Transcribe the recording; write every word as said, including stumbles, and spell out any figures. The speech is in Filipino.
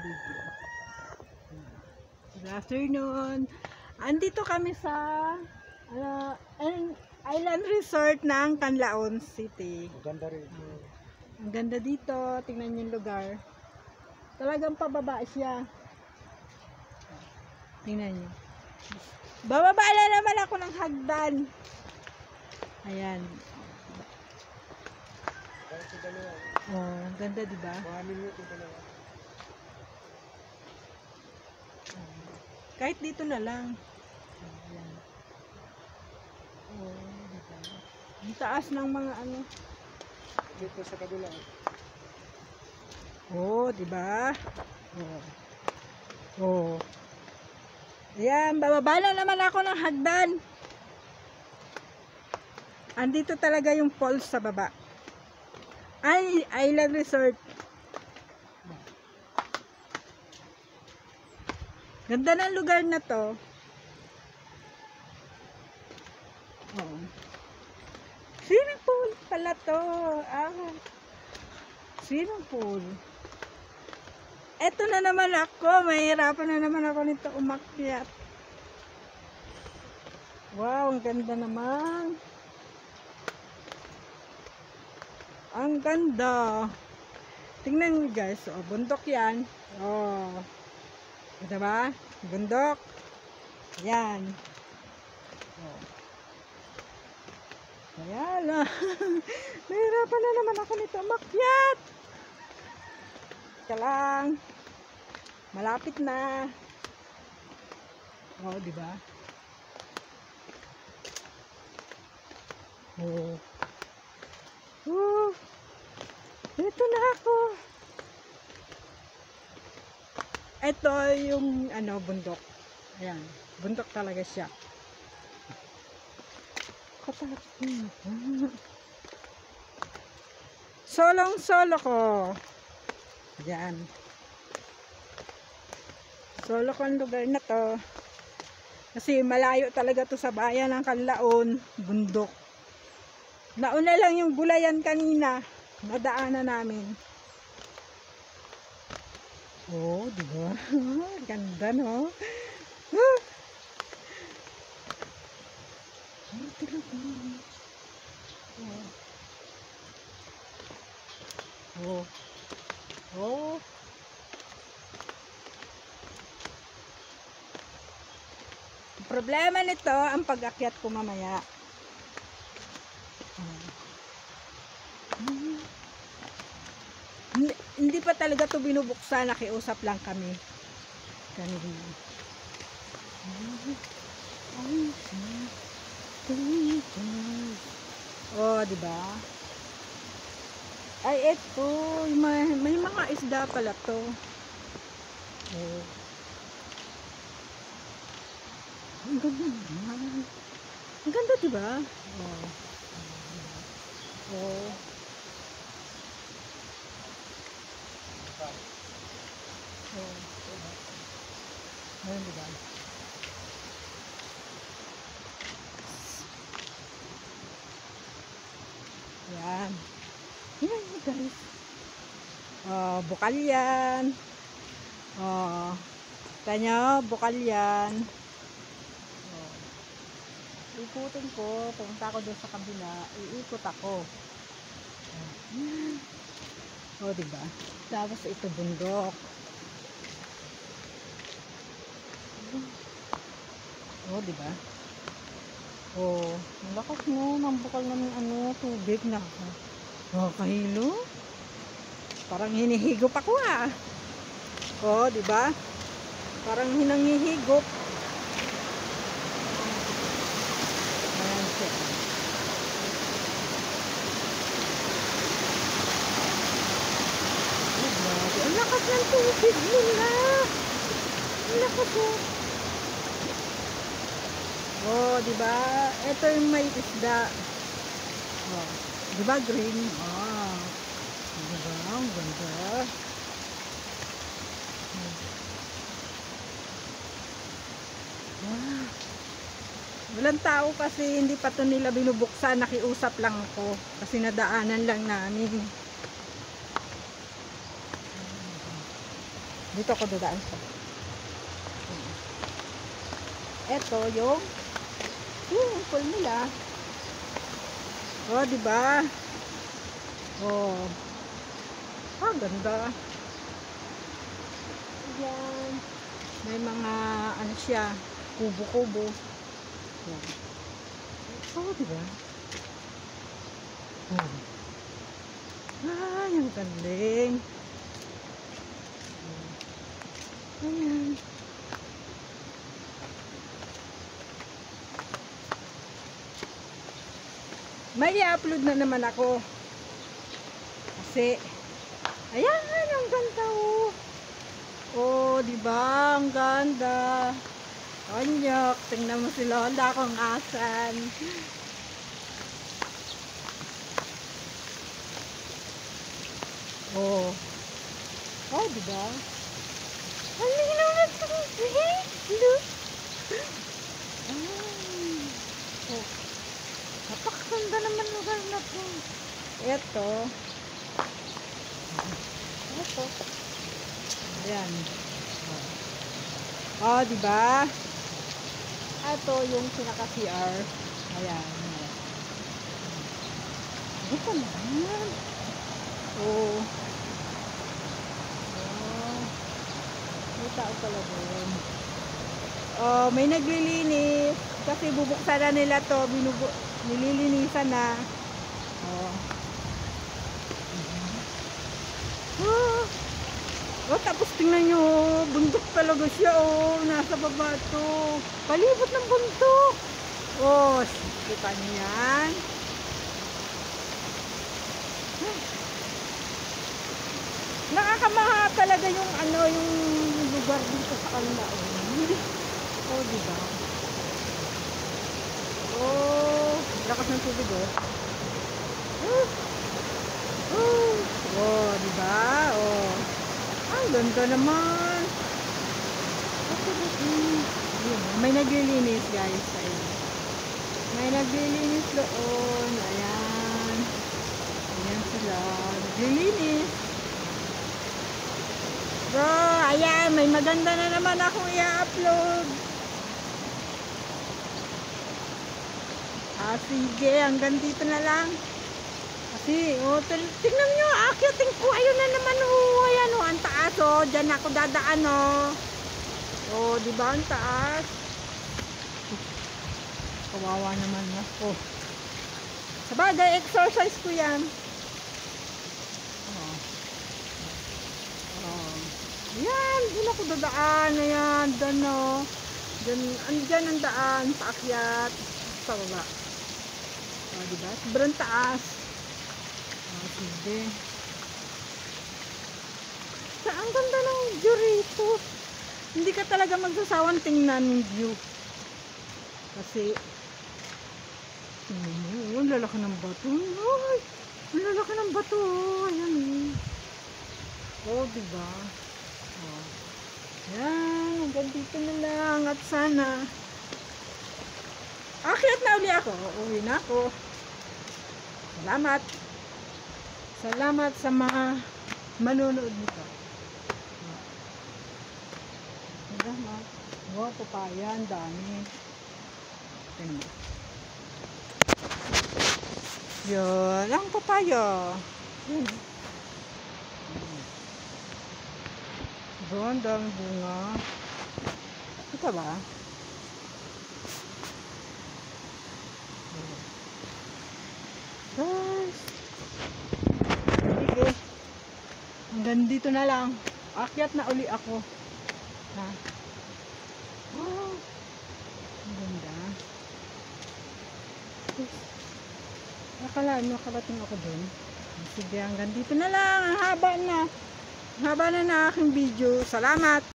video. Good afternoon. Andito kami sa uh, Island Resort ng Canlaon City. Ganda rin. Uh, ang ganda dito. Tingnan yung lugar. Talagang pababa siya. Tingnan nyo. Bababa na naman ako ng hagdan. Ayan. Oh, ganda diba? Kahit dito na lang. Ayan. Oh, diba? Ang taas ng mga ano. Dito sa kabila. Oh, diba? Oh. Oh. Ayan, bababa na naman ako ng hagdan. Andito talaga yung falls sa baba. Ay, Island Resort. Ganda ng lugar na to. Oh. Swimming pool pala to. Ah. Swimming pool. Eto na naman ako. Mahirapan na naman ako nito umakyat. Wow, ang ganda naman. Ang ganda. Tingnan nyo guys. Oh, bundok yan. Oh. Ito ba? Bundok. Yan. Oh. Ayan na. Nahirapan na naman ako nito umakyat. Ika lang. Malapit na. Oh, di ba? Oh. Oh. Ito na ako. Ito yung ano, bundok. Ayan. Bundok talaga siya. Solong solo ko. Ayan. Solo ko ang lugar na to. Kasi malayo talaga to sa bayan ng Canlaon. Bundok. Nauna lang yung gulayan kanina. Nadaanan namin. Oh, diba? Ganda, no? Ah! Oh, talaga. Oh. Oh. Oh. Ang problema nito, ang pag-akyat ko mamaya. Hmm. Hindi, hindi pa talaga to binubuksan, nakiusap lang kami kanina. Oh, di ba? Ay, eto, may, may mga isda pala to. Oh. Ang ganda naman. Ang ganda, di ba? Oh. Oh. Oh. Ayan, diba? Ayan. Ayan, guys. Oh, bukal yan. Oh. Kanya, bukal yan. Oh. Ikutin ko. Pumunta ako doon sa kabila. Iikot ako. Oh, diba? Tapos ito bundok. Oh, diba? Oh, ang lakas mo. Nambukal ng ano, tubig na. Oh, kahilo. Parang hinihigop ako ah. Oh, diba? Parang hinangihigop. Ayan siya. Ang lakas ng tubig nila. Ang lakas mo. Oh, diba? Ito yung may isda. Oh, diba green? Ah, diba? Ang ganda. Ah. Walang tao kasi hindi pa ito nila binubuksan. Nakiusap lang ako. Kasi nadaanan lang namin. Dito ako dadaan sa. Ito yung swimming pool nila. Oh, di ba? Oh. Ah, ganda. Yan. May mga ano siya, kubo-kubo. Yan. Oh, di ba? Oh. Ah, yung galing. Ayan. May i-upload na naman ako. Kasi, ayan, ang ganda oh. Oh, di ba? Ang ganda. Anyak, tingnan mo si Lola kung asan. Oh. Oh, di ba? Ang linaw na tubig. Look. Ah. Oh. Napakaganda naman lugar na to. Ito. Ito. Ayan. Oh, di ba? Ito yung pinaka-C R. Ayan. Ito naman. Oh. Oh. May tao pala doon. Oh, may naglilinis. Kasi bubuksan na nila to. Binubu nililinisan na. Oh. Oh. Oh, tapos tingnan nyo. Bundok talaga siya. Oh, nasa baba to. Palibot ng bundok. Oh, kita nyo yan. Nakakamaha talaga yung ano, yung lugar dito sa kanila. Oh, di ba? Oh, lakas ng tubig oh. Oh, oh, oh di ba? Oh, ang ganda naman. May naglilinis guys. Ayun. May naglilinis doon. Ayan. Ayan sila. Naglilinis. Bro, ayan, may maganda na naman akong i-upload. Ah, sige, hanggang dito na lang. Kasi, oh, tingnan nyo, akyatin ko. Ayun na naman, oh, ayan, oh, ang taas, oh. Diyan ako dadaan, oh. Oh, di ba, ang taas? Kawawa naman, oh. Sabagay, exercise ko yan. Oh. Oh. Ayan, doon ako dadaan. Ayan, doon o. Diyan, andyan ang daan. Paakyat. Sa baba. O, oh, diba? Sobrang taas. O, oh, sige. Sa, ang ganda ng view rito. Hindi ka talaga magsasawang tingnan yung view. Kasi, tingnan mo, ang lalaki ng bato. Ay, ang lalaki ng bato. Ayan eh. O, oh, diba? Oh. Yan, hanggang dito na lang at sana akyat na uli ako, uuwi na ako. Salamat salamat sa mga manonood nito. Salamat. Wow, papaya, ang dami. Tingnan. Yun, ang papaya. Yun. Doon, dami bunga. Ito ba? Guys. Sige. Hanggang dito na lang. Akyat na uli ako. Ha? Oh. Ang ganda. Akala, nakarating ako doon. Sige, hanggang dito na lang. Ang haba na. Ang haba na na aking video. Salamat.